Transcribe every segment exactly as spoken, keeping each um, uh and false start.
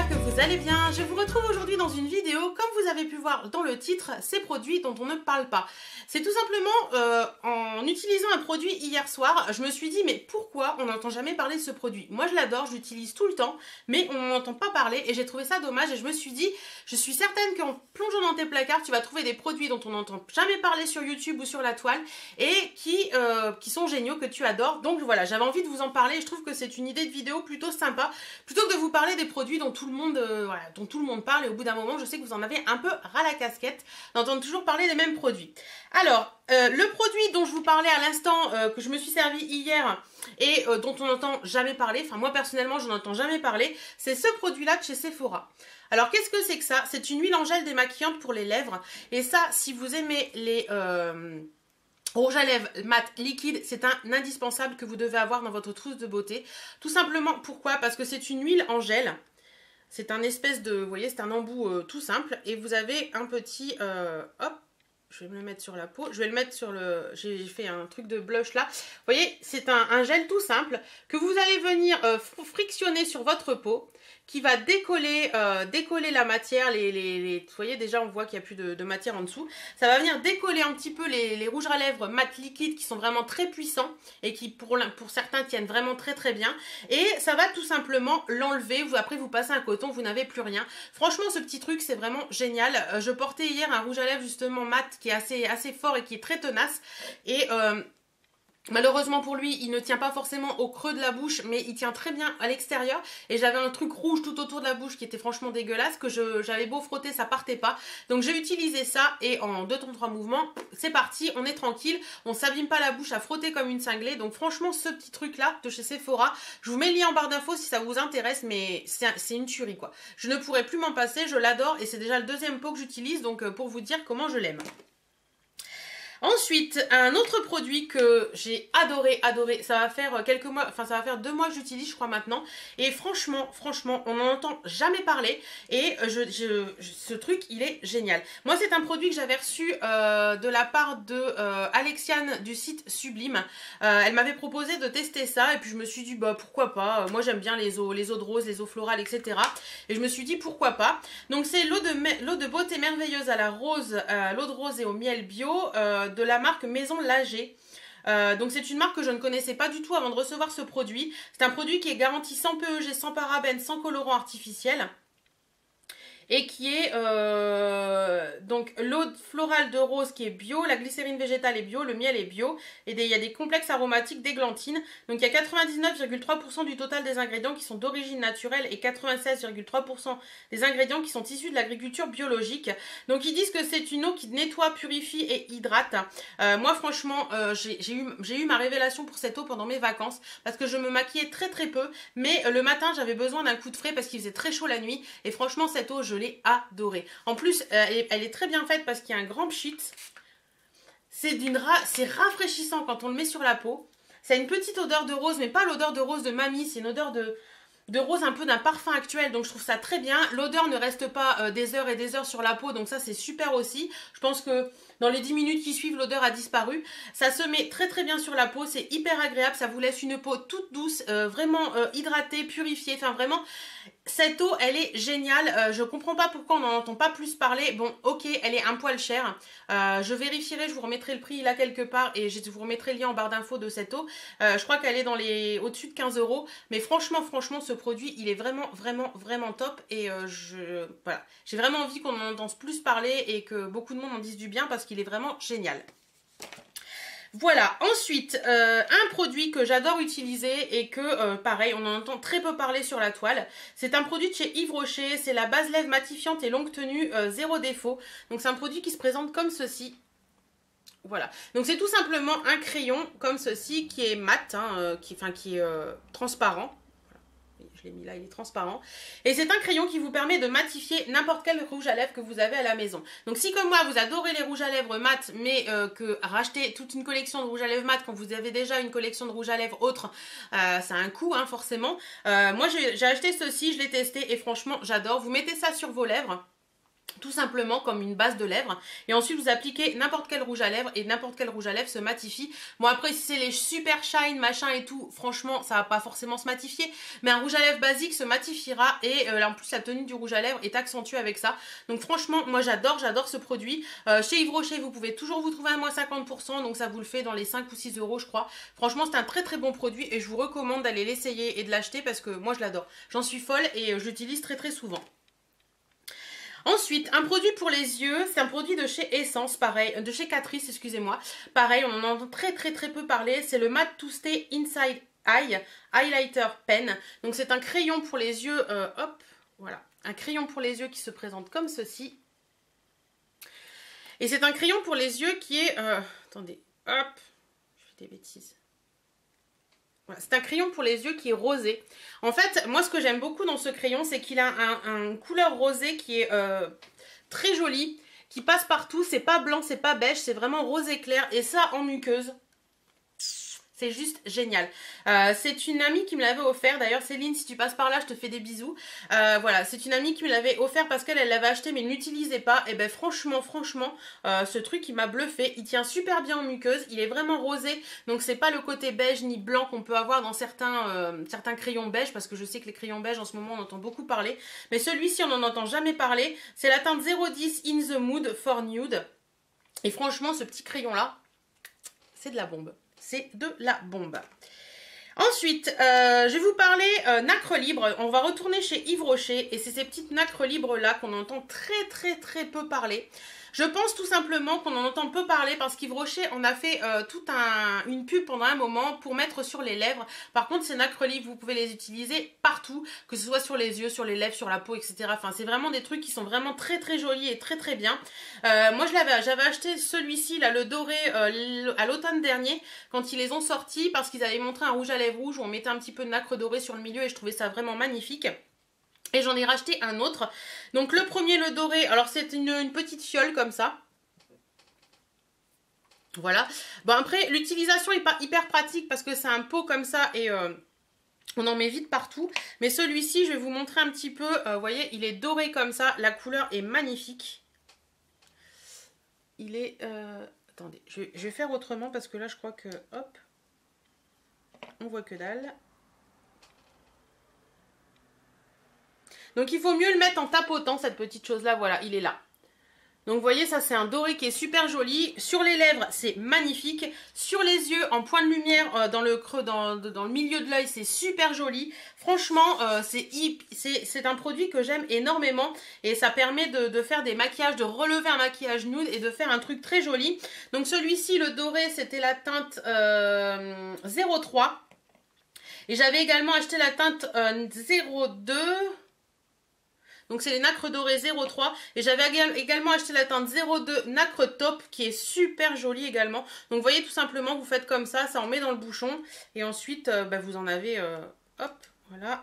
j'espère que vous allez bien. Je vous retrouve aujourd'hui dans une vidéo, comme vous avez pu voir dans le titre, ces produits dont on ne parle pas. C'est tout simplement euh, en utilisant un produit hier soir, je me suis dit mais pourquoi on n'entend jamais parler de ce produit? Moi je l'adore, je l'utilise tout le temps, mais on n'en entend pas parler et j'ai trouvé ça dommage et je me suis dit, je suis certaine qu'en plongeant dans tes placards, tu vas trouver des produits dont on n'entend jamais parler sur YouTube ou sur la toile et qui, euh, qui sont géniaux, que tu adores. Donc voilà, j'avais envie de vous en parler et je trouve que c'est une idée de vidéo plutôt sympa, plutôt que de vous parler des produits dont tout le monde, euh, voilà, dont tout le monde parle et au bout d'un moment, je sais que vous en avez un peu ras la casquette d'entendre toujours parler des mêmes produits. Alors, euh, le produit dont je vous parlais à l'instant, euh, que je me suis servi hier et euh, dont on n'entend jamais parler, enfin moi personnellement je n'entends jamais parler, c'est ce produit-là de chez Sephora. Alors qu'est-ce que c'est que ça? C'est une huile en gel démaquillante pour les lèvres et ça, si vous aimez les... Euh rouge à lèvres mat liquide, c'est un indispensable que vous devez avoir dans votre trousse de beauté. Tout simplement, pourquoi? Parce que c'est une huile en gel. C'est un espèce de, vous voyez, c'est un embout euh, tout simple. Et vous avez un petit, euh, hop, je vais me le mettre sur la peau. Je vais le mettre sur le, j'ai fait un truc de blush là. Vous voyez, c'est un, un gel tout simple que vous allez venir euh, frictionner sur votre peau, qui va décoller, euh, décoller la matière, les, les, les, vous voyez déjà on voit qu'il n'y a plus de, de matière en dessous, ça va venir décoller un petit peu les, les rouges à lèvres mat liquides qui sont vraiment très puissants et qui pour, pour certains tiennent vraiment très très bien et ça va tout simplement l'enlever, après vous passez un coton, vous n'avez plus rien. Franchement ce petit truc c'est vraiment génial, euh, je portais hier un rouge à lèvres justement mat qui est assez, assez fort et qui est très tenace et... Euh, malheureusement pour lui, il ne tient pas forcément au creux de la bouche, mais il tient très bien à l'extérieur. Et j'avais un truc rouge tout autour de la bouche qui était franchement dégueulasse, que j'avais beau frotter, ça partait pas. Donc j'ai utilisé ça et en deux trois mouvements, c'est parti, on est tranquille. On s'abîme pas la bouche à frotter comme une cinglée. Donc franchement, ce petit truc-là de chez Sephora, je vous mets le lien en barre d'infos si ça vous intéresse, mais c'est une tuerie quoi. Je ne pourrais plus m'en passer, je l'adore et c'est déjà le deuxième pot que j'utilise, donc pour vous dire comment je l'aime. Ensuite, un autre produit que j'ai adoré, adoré, ça va faire quelques mois, enfin ça va faire deux mois que j'utilise je crois maintenant. Et franchement, franchement, on n'en entend jamais parler et je, je, je, ce truc il est génial. Moi c'est un produit que j'avais reçu euh, de la part de euh, Alexiane du site Sublime. Euh, elle m'avait proposé de tester ça et puis je me suis dit bah pourquoi pas, moi j'aime bien les eaux, les eaux de rose, les eaux florales et cetera. Et je me suis dit pourquoi pas. Donc c'est l'eau de, l'eau de beauté merveilleuse à la rose, euh, l'eau de rose et au miel bio. Euh, de la marque Maison Lager. Euh, donc c'est une marque que je ne connaissais pas du tout avant de recevoir ce produit. C'est un produit qui est garanti sans P E G, sans parabènes, sans colorant artificiel. Et qui est euh, donc l'eau florale de rose qui est bio, la glycérine végétale est bio, le miel est bio, et des, il y a des complexes aromatiques d'églantine. Donc il y a quatre-vingt-dix-neuf virgule trois pour cent du total des ingrédients qui sont d'origine naturelle et quatre-vingt-seize virgule trois pour cent des ingrédients qui sont issus de l'agriculture biologique. Donc ils disent que c'est une eau qui nettoie, purifie et hydrate. Euh, moi franchement, euh, j'ai eu, j'ai eu ma révélation pour cette eau pendant mes vacances, parce que je me maquillais très très peu, mais euh, le matin j'avais besoin d'un coup de frais parce qu'il faisait très chaud la nuit, et franchement cette eau je Je l'ai adorée. En plus, elle est, elle est très bien faite parce qu'il y a un grand pchit. C'est d'une ra c'est rafraîchissant quand on le met sur la peau. Ça a une petite odeur de rose, mais pas l'odeur de rose de mamie. C'est une odeur de, de rose un peu d'un parfum actuel. Donc je trouve ça très bien. L'odeur ne reste pas euh, des heures et des heures sur la peau. Donc ça, c'est super aussi. Je pense que dans les dix minutes qui suivent, l'odeur a disparu. Ça se met très très bien sur la peau. C'est hyper agréable. Ça vous laisse une peau toute douce, euh, vraiment euh, hydratée, purifiée. Enfin vraiment... Cette eau, elle est géniale. Euh, je comprends pas pourquoi on n'en entend pas plus parler. Bon, ok, elle est un poil chère. Euh, je vérifierai, je vous remettrai le prix là quelque part et je vous remettrai le lien en barre d'infos de cette eau. Euh, je crois qu'elle est dans les au-dessus de quinze euros. Mais franchement, franchement, ce produit, il est vraiment, vraiment, vraiment top. Et euh, je, voilà, j'ai vraiment envie qu'on en entende plus parler et que beaucoup de monde en dise du bien parce qu'il est vraiment génial. Voilà, ensuite, euh, un produit que j'adore utiliser et que, euh, pareil, on en entend très peu parler sur la toile. C'est un produit de chez Yves Rocher, c'est la base lèvres matifiante et longue tenue euh, zéro défaut. Donc c'est un produit qui se présente comme ceci. Voilà, donc c'est tout simplement un crayon comme ceci qui est mat, hein, euh, qui, enfin, qui est euh, transparent. Je l'ai mis là, il est transparent. Et c'est un crayon qui vous permet de matifier n'importe quel rouge à lèvres que vous avez à la maison. Donc si comme moi, vous adorez les rouges à lèvres mat, mais euh, que racheter toute une collection de rouge à lèvres mat quand vous avez déjà une collection de rouge à lèvres autre, euh, ça a un coût, hein, forcément. Euh, moi, j'ai acheté ceci, je l'ai testé et franchement, j'adore. Vous mettez ça sur vos lèvres. tout simplement comme une base de lèvres, et ensuite vous appliquez n'importe quel rouge à lèvres et n'importe quel rouge à lèvres se matifie. Bon après si c'est les super shine machin et tout, franchement ça va pas forcément se matifier, mais un rouge à lèvres basique se matifiera, et euh, en plus la tenue du rouge à lèvres est accentuée avec ça. Donc franchement moi j'adore, j'adore ce produit. Euh, chez Yves Rocher vous pouvez toujours vous trouver à moins cinquante pour cent, donc ça vous le fait dans les cinq ou six euros je crois. Franchement c'est un très très bon produit et je vous recommande d'aller l'essayer et de l'acheter parce que moi je l'adore. J'en suis folle et euh, je l'utilise très très souvent. Ensuite, un produit pour les yeux, c'est un produit de chez Essence, pareil, de chez Catrice, excusez-moi. Pareil, on en entend très très très peu parler, c'est le Matte to Stay Inside Eye Highlighter Pen. Donc c'est un crayon pour les yeux, euh, hop, voilà, un crayon pour les yeux qui se présente comme ceci. Et c'est un crayon pour les yeux qui est, euh, attendez, hop, je fais des bêtises. Voilà, c'est un crayon pour les yeux qui est rosé. En fait, moi ce que j'aime beaucoup dans ce crayon, c'est qu'il a un, un couleur rosé qui est euh, très jolie, qui passe partout. C'est pas blanc, c'est pas beige, c'est vraiment rosé clair. Et ça en muqueuse. C'est juste génial. Euh, c'est une amie qui me l'avait offert. D'ailleurs, Céline, si tu passes par là, je te fais des bisous. Euh, voilà, c'est une amie qui me l'avait offert parce qu'elle l'avait acheté mais ne l'utilisait pas. Et ben franchement, franchement, euh, ce truc, il m'a bluffé. Il tient super bien en muqueuse. Il est vraiment rosé. Donc, c'est pas le côté beige ni blanc qu'on peut avoir dans certains, euh, certains crayons beige. Parce que je sais que les crayons beige, en ce moment, on entend beaucoup parler. Mais celui-ci, on n'en entend jamais parler. C'est la teinte zéro dix In the Mood for Nude. Et franchement, ce petit crayon-là, c'est de la bombe. C'est de la bombe. Ensuite, euh, je vais vous parler euh, nacre libre. On va retourner chez Yves Rocher et c'est ces petites nacres libres là qu'on entend très très très peu parler. Je pense tout simplement qu'on en entend peu parler parce qu'Yves Rocher en a fait euh, toute un, une pub pendant un moment pour mettre sur les lèvres. Par contre, ces nacres libres, vous pouvez les utiliser partout, que ce soit sur les yeux, sur les lèvres, sur la peau, et cetera. Enfin, c'est vraiment des trucs qui sont vraiment très très jolis et très très bien. Euh, moi, je l'avais, j'avais acheté celui-ci, là, le doré, euh, à l'automne dernier, quand ils les ont sortis, parce qu'ils avaient montré un rouge à lèvres rouge où on mettait un petit peu de nacre dorée sur le milieu et je trouvais ça vraiment magnifique. Et j'en ai racheté un autre. Donc le premier, le doré, alors c'est une, une petite fiole comme ça. Voilà. Bon après, l'utilisation n'est pas hyper pratique parce que c'est un pot comme ça et euh, on en met vite partout. Mais celui-ci, je vais vous montrer un petit peu. Euh, vous voyez, il est doré comme ça. La couleur est magnifique. Il est... Euh, attendez, je vais, je vais faire autrement parce que là, je crois que... Hop. On voit que dalle. Donc il faut mieux le mettre en tapotant cette petite chose là, voilà, il est là. Donc vous voyez, ça c'est un doré qui est super joli. Sur les lèvres, c'est magnifique. Sur les yeux, en point de lumière, euh, dans le creux, dans, dans le milieu de l'œil, c'est super joli. Franchement, euh, c'est un produit que j'aime énormément. Et ça permet de, de faire des maquillages, de relever un maquillage nude et de faire un truc très joli. Donc celui-ci, le doré, c'était la teinte euh, zéro trois. Et j'avais également acheté la teinte euh, zéro deux. Donc c'est les nacres dorées zéro trois. Et j'avais également acheté la teinte zéro deux nacre top qui est super jolie également. Donc vous voyez tout simplement, vous faites comme ça, ça en met dans le bouchon. Et ensuite euh, bah, vous en avez, euh, hop, voilà.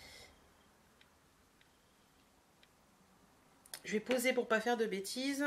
Je vais poser pour pas faire de bêtises.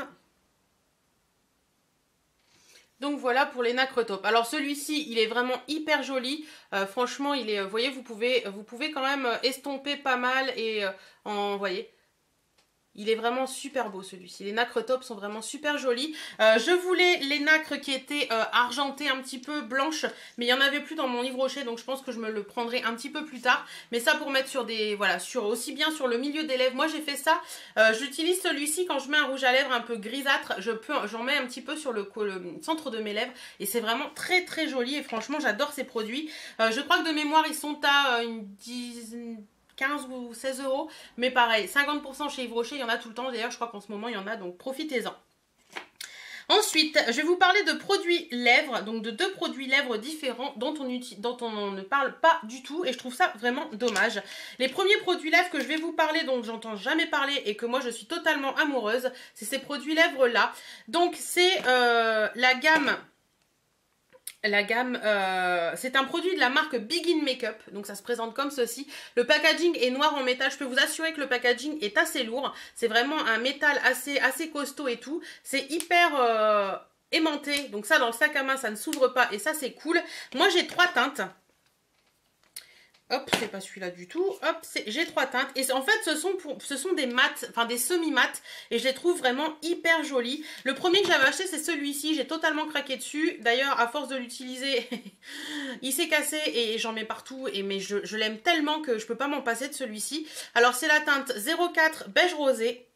Donc voilà pour les nacres top. Alors celui-ci, il est vraiment hyper joli. Euh, franchement, il est, vous voyez, vous pouvez, vous pouvez quand même estomper pas mal et euh, en, vous voyez. Il est vraiment super beau celui-ci. Les nacres top sont vraiment super jolis. Euh, je voulais les nacres qui étaient euh, argentées, un petit peu blanches. Mais il n'y en avait plus dans mon Yves Rocher. Donc je pense que je me le prendrai un petit peu plus tard. Mais ça pour mettre sur des... Voilà, sur, aussi bien sur le milieu des lèvres. Moi j'ai fait ça. Euh, J'utilise celui-ci quand je mets un rouge à lèvres un peu grisâtre. Je peux, j'en mets un petit peu sur le, le centre de mes lèvres. Et c'est vraiment très très joli. Et franchement j'adore ces produits. Euh, je crois que de mémoire ils sont à une dizaine... quinze ou seize euros, mais pareil, cinquante pour cent chez Yves Rocher, il y en a tout le temps, d'ailleurs je crois qu'en ce moment il y en a, donc profitez-en. Ensuite, je vais vous parler de produits lèvres, donc de deux produits lèvres différents dont on, dont on ne parle pas du tout et je trouve ça vraiment dommage. Les premiers produits lèvres que je vais vous parler, dont j'entends jamais parler et que moi je suis totalement amoureuse, c'est ces produits lèvres là. Donc c'est euh, la gamme... La gamme, euh, c'est un produit de la marque Begin Makeup, donc ça se présente comme ceci. Le packaging est noir en métal, je peux vous assurer que le packaging est assez lourd. C'est vraiment un métal assez, assez costaud et tout. C'est hyper euh, aimanté, donc ça dans le sac à main ça ne s'ouvre pas et ça c'est cool. Moi j'ai trois teintes. Hop, c'est pas celui-là du tout. Hop, j'ai trois teintes. Et en fait, ce sont, pour, ce sont des mats, enfin des semi-mats. Et je les trouve vraiment hyper jolis. Le premier que j'avais acheté, c'est celui-ci. J'ai totalement craqué dessus. D'ailleurs, à force de l'utiliser, il s'est cassé et j'en mets partout. Et, mais je, je l'aime tellement que je peux pas m'en passer de celui-ci. Alors, c'est la teinte zéro quatre beige rosé.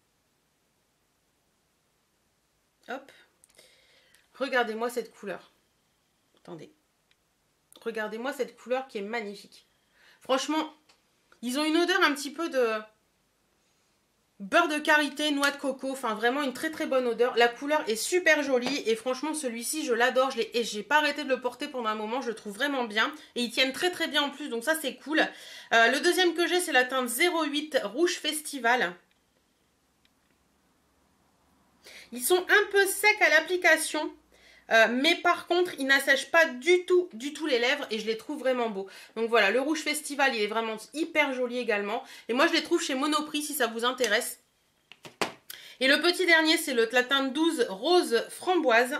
Hop. Regardez-moi cette couleur. Attendez. Regardez-moi cette couleur qui est magnifique. Franchement, ils ont une odeur un petit peu de beurre de karité, noix de coco. Enfin, vraiment une très très bonne odeur. La couleur est super jolie. Et franchement, celui-ci, je l'adore. Je l'ai, et j'ai pas arrêté de le porter pendant un moment. Je le trouve vraiment bien. Et ils tiennent très très bien en plus. Donc ça, c'est cool. Euh, le deuxième que j'ai, c'est la teinte zéro huit Rouge Festival. Ils sont un peu secs à l'application. Euh, mais par contre, il n'assèche pas du tout, du tout les lèvres et je les trouve vraiment beaux. Donc voilà, le Rouge Festival, il est vraiment hyper joli également. Et moi, je les trouve chez Monoprix si ça vous intéresse. Et le petit dernier, c'est le la teinte douze Rose Framboise.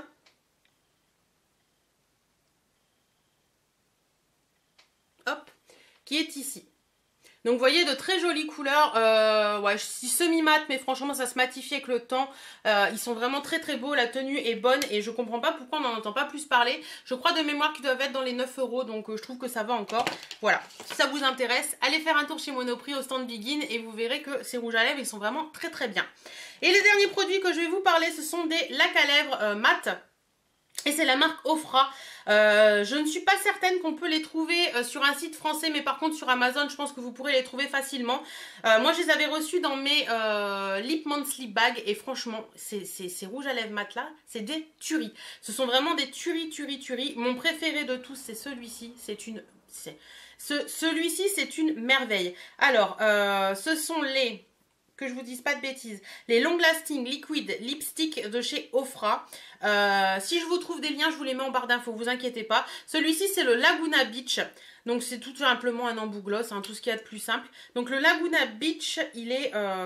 Hop, qui est ici. Donc vous voyez de très jolies couleurs, euh, ouais, semi-mat, mais franchement ça se matifie avec le temps. Euh, ils sont vraiment très très beaux, la tenue est bonne et je comprends pas pourquoi on n'en entend pas plus parler. Je crois de mémoire qu'ils doivent être dans les neuf euros, donc euh, je trouve que ça va encore. Voilà, si ça vous intéresse, allez faire un tour chez Monoprix au stand Begin et vous verrez que ces rouges à lèvres, ils sont vraiment très très bien. Et les derniers produits que je vais vous parler, ce sont des lacs à lèvres euh, mat. Et c'est la marque Ofra. Euh, je ne suis pas certaine qu'on peut les trouver euh, sur un site français, mais par contre sur Amazon, je pense que vous pourrez les trouver facilement. Euh, moi, je les avais reçus dans mes euh, Lip Monthly Bag et franchement, ces, ces, ces rouges à lèvres mat là, c'est des tueries. Ce sont vraiment des tueries, tueries, tueries. Mon préféré de tous, c'est celui-ci. C'est une... Ce, celui-ci, c'est une merveille. Alors, euh, ce sont les... que je vous dise pas de bêtises, les Long Lasting Liquid Lipstick de chez Ofra. Euh, si je vous trouve des liens, je vous les mets en barre d'infos, vous inquiétez pas. Celui-ci, c'est le Laguna Beach. Donc, c'est tout simplement un embout gloss, hein, tout ce qu'il y a de plus simple. Donc, le Laguna Beach, il est... Euh...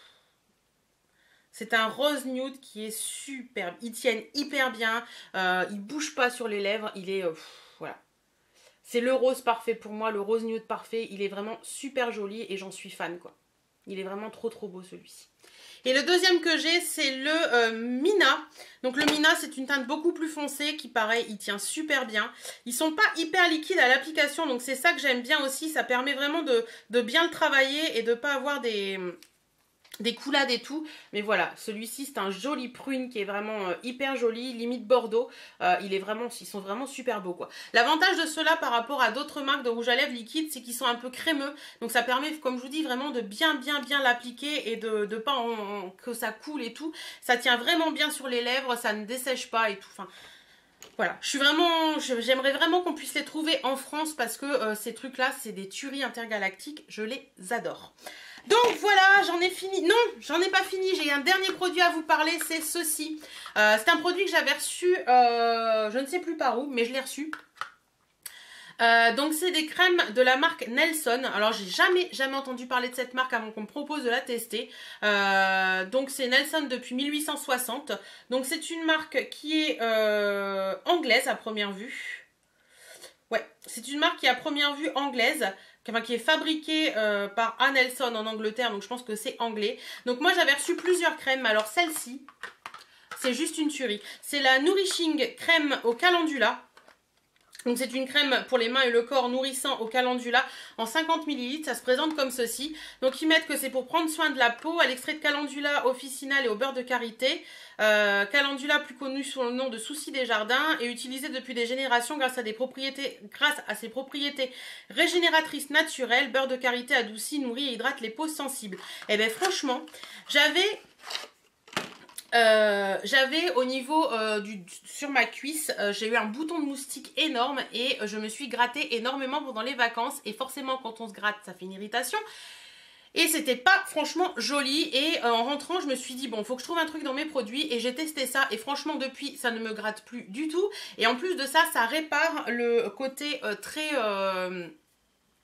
C'est un rose nude qui est superbe. Il tient hyper bien. Euh, il bouge pas sur les lèvres. Il est... Euh... Voilà. C'est le rose parfait pour moi, le rose nude parfait. Il est vraiment super joli et j'en suis fan, quoi. Il est vraiment trop trop beau celui-ci. Et le deuxième que j'ai, c'est le euh, Mina. Donc le Mina, c'est une teinte beaucoup plus foncée qui, pareil, il tient super bien. Ils sont pas hyper liquides à l'application, donc c'est ça que j'aime bien aussi. Ça permet vraiment de, de bien le travailler et de pas avoir des... des coulades et tout, mais voilà, celui-ci c'est un joli prune qui est vraiment euh, hyper joli, limite Bordeaux. Euh, il est vraiment, ils sont vraiment super beaux quoi. L'avantage de ceux-là par rapport à d'autres marques de rouge à lèvres liquide, c'est qu'ils sont un peu crémeux, donc ça permet, comme je vous dis, vraiment de bien bien bien l'appliquer et de, de pas en, en, que ça coule et tout. Ça tient vraiment bien sur les lèvres, ça ne dessèche pas et tout. Enfin, voilà, je suis vraiment, j'aimerais vraiment qu'on puisse les trouver en France parce que euh, ces trucs-là, c'est des tueries intergalactiques, je les adore. Donc voilà, j'en ai fini. Non, j'en ai pas fini. J'ai un dernier produit à vous parler, c'est ceci. Euh, c'est un produit que j'avais reçu, euh, je ne sais plus par où, mais je l'ai reçu. Euh, donc c'est des crèmes de la marque Nelson. Alors j'ai jamais jamais entendu parler de cette marque avant qu'on me propose de la tester. Euh, donc c'est Nelson depuis mille huit cent soixante. Donc c'est une marque qui est euh, anglaise à première vue. Ouais, c'est une marque qui est à première vue anglaise. Enfin, qui est fabriquée euh, par A. Nelson en Angleterre, donc je pense que c'est anglais. Donc moi j'avais reçu plusieurs crèmes, alors celle-ci, c'est juste une tuerie. C'est la Nourishing crème au calendula. Donc c'est une crème pour les mains et le corps nourrissant au calendula en cinquante millilitres, ça se présente comme ceci. Donc ils mettent que c'est pour prendre soin de la peau, à l'extrait de calendula officinal et au beurre de karité. Euh, calendula plus connu sous le nom de souci des jardins et utilisé depuis des générations grâce à des propriétés, grâce à ses propriétés régénératrices naturelles. Beurre de karité adoucit, nourrit et hydrate les peaux sensibles. Et bien franchement, j'avais... Euh, j'avais au niveau euh, du, sur ma cuisse, euh, j'ai eu un bouton de moustique énorme et euh, je me suis grattée énormément pendant les vacances et forcément quand on se gratte ça fait une irritation et c'était pas franchement joli et euh, en rentrant je me suis dit bon faut que je trouve un truc dans mes produits et j'ai testé ça et franchement depuis ça ne me gratte plus du tout et en plus de ça ça répare le côté euh, très... Euh,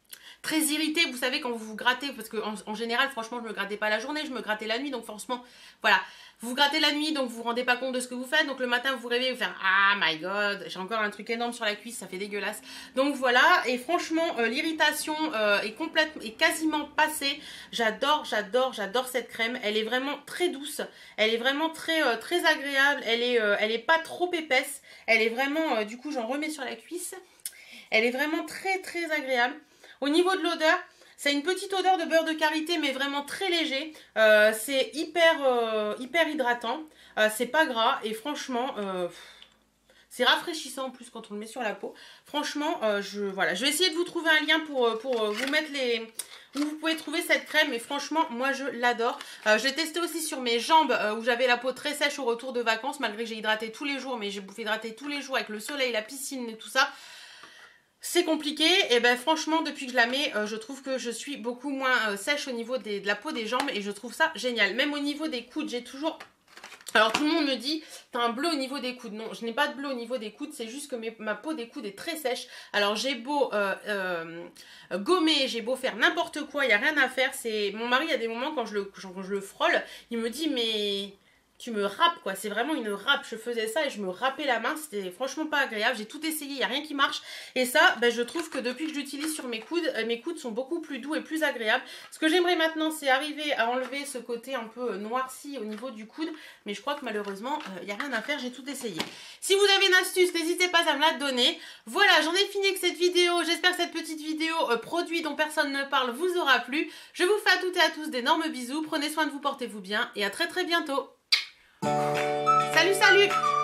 très irrité, vous savez, quand vous vous grattez, parce que en, en général, franchement, je me grattais pas la journée, je me grattais la nuit, donc franchement, voilà. Vous vous grattez la nuit, donc vous vous rendez pas compte de ce que vous faites, donc le matin, vous vous réveillez, vous faites « Ah my god, j'ai encore un truc énorme sur la cuisse, ça fait dégueulasse. » Donc voilà, et franchement, euh, l'irritation euh, est complètement, est quasiment passée. J'adore, j'adore, j'adore cette crème. Elle est vraiment très douce, elle est vraiment très, euh, très agréable, elle est, euh, elle est pas trop épaisse, elle est vraiment, euh, du coup, j'en remets sur la cuisse. Elle est vraiment très, très agréable. Au niveau de l'odeur, c'est une petite odeur de beurre de karité, mais vraiment très léger. Euh, c'est hyper, euh, hyper hydratant. Euh, c'est pas gras et franchement, euh, c'est rafraîchissant en plus quand on le met sur la peau. Franchement, euh, je, voilà. je vais essayer de vous trouver un lien pour, pour vous mettre les... où vous pouvez trouver cette crème. Et franchement, moi je l'adore. Euh, je l'ai testé aussi sur mes jambes euh, où j'avais la peau très sèche au retour de vacances, malgré que j'ai hydraté tous les jours. Mais j'ai bouffé hydrater tous les jours avec le soleil, la piscine et tout ça. C'est compliqué, et ben franchement depuis que je la mets, euh, je trouve que je suis beaucoup moins euh, sèche au niveau des, de la peau des jambes et je trouve ça génial. Même au niveau des coudes, j'ai toujours... Alors tout le monde me dit, t'as un bleu au niveau des coudes. Non, je n'ai pas de bleu au niveau des coudes, c'est juste que mes, ma peau des coudes est très sèche. Alors j'ai beau euh, euh, gommer, j'ai beau faire n'importe quoi, il n'y a rien à faire. C'est mon mari, à des moments quand je, le, quand je le frôle, il me dit mais... tu me râpes quoi, c'est vraiment une râpe. Je faisais ça et je me râpais la main, c'était franchement pas agréable. J'ai tout essayé, il n'y a rien qui marche. Et ça, ben, je trouve que depuis que je l'utilise sur mes coudes, euh, mes coudes sont beaucoup plus doux et plus agréables. Ce que j'aimerais maintenant, c'est arriver à enlever ce côté un peu noirci au niveau du coude. Mais je crois que malheureusement, il euh, n'y a rien à faire, j'ai tout essayé. Si vous avez une astuce, n'hésitez pas à me la donner. Voilà, j'en ai fini avec cette vidéo. J'espère que cette petite vidéo euh, produit dont personne ne parle vous aura plu. Je vous fais à toutes et à tous d'énormes bisous. Prenez soin de vous, portez-vous bien et à très très bientôt. Salut, salut!